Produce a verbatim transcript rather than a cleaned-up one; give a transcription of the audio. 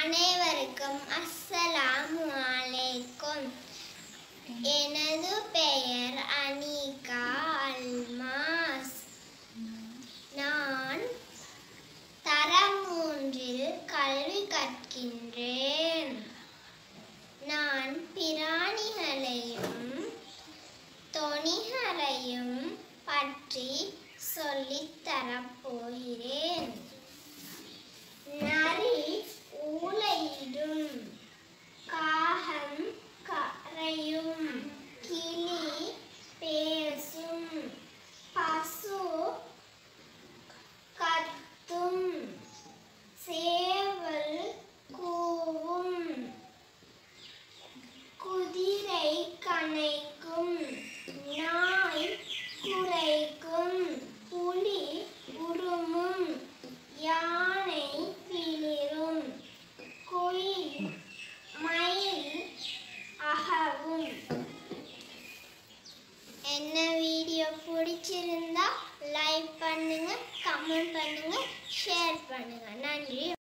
அனைவருக்கும் அஸ்ஸலாமு அலைக்கும். எனது பெயர் அனீகா அல்மாஸ். நான் தரம் மூன்றில் கல்வி கற்கின்றேன். நான் பிராணிகளையும் தொனிகளையும் பற்றி சொல்லித் தரப்போகிறேன். நரி ஊளையிடும், காகம் கரையும், கிளி பேசும், பசு கத்தும், சேவல் கூவும், குதிரை கனைக்கும், நாய் குரைக்கும், புலி உருமும், யானை பிளிரும், குயில் மயில் அகவும். என்ன வீடியோ பிடிச்சிருந்தா லைக் பண்ணுங்க, கமெண்ட் பண்ணுங்க, ஷேர் பண்ணுங்க. நன்றி.